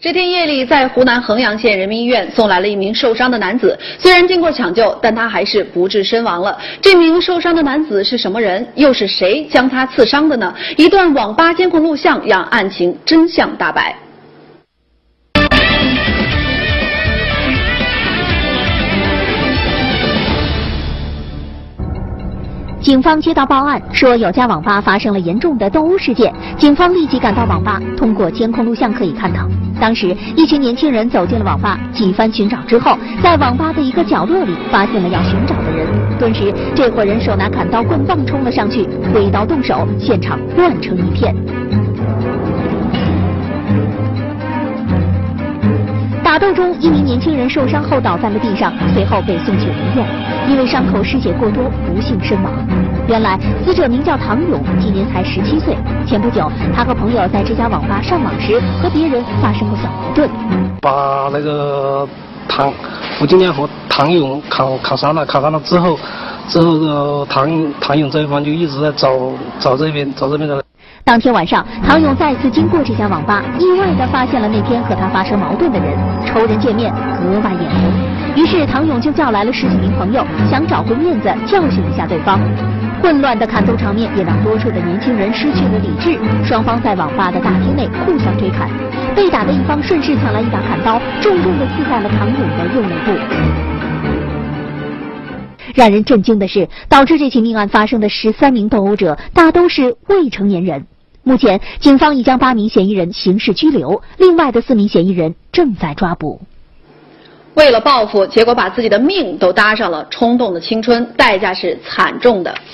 这天夜里，在湖南衡阳县人民医院送来了一名受伤的男子。虽然经过抢救，但他还是不治身亡了。这名受伤的男子是什么人？又是谁将他刺伤的呢？一段网吧监控录像让案情真相大白。 警方接到报案，说有家网吧发生了严重的斗殴事件。警方立即赶到网吧，通过监控录像可以看到，当时一群年轻人走进了网吧，几番寻找之后，在网吧的一个角落里发现了要寻找的人。顿时，这伙人手拿砍刀、棍棒冲了上去，挥刀动手，现场乱成一片。打斗中，一名年轻人受伤后倒在了地上，随后被送去了医院，因为伤口失血过多，不幸身亡。原来，死者名叫唐勇，今年才17岁。前不久，他和朋友在这家网吧上网时，和别人发生过小矛盾， 把那个胡金莲和唐勇砍伤了之后，唐勇这一方就一直在找这边的。 当天晚上，唐勇再次经过这家网吧，意外地发现了那天和他发生矛盾的人，仇人见面格外眼红。于是唐勇就叫来了10几名朋友，想找回面子，教训一下对方。混乱的砍斗场面也让多数的年轻人失去了理智，双方在网吧的大厅内互相追砍。被打的一方顺势抢来一把砍刀，重重地刺在了唐勇的右肋部。让人震惊的是，导致这起命案发生的13名斗殴者大都是未成年人。目前，警方已将8名嫌疑人刑事拘留，另外的4名嫌疑人正在抓捕。为了报复，结果把自己的命都搭上了，冲动的青春，代价是惨重的。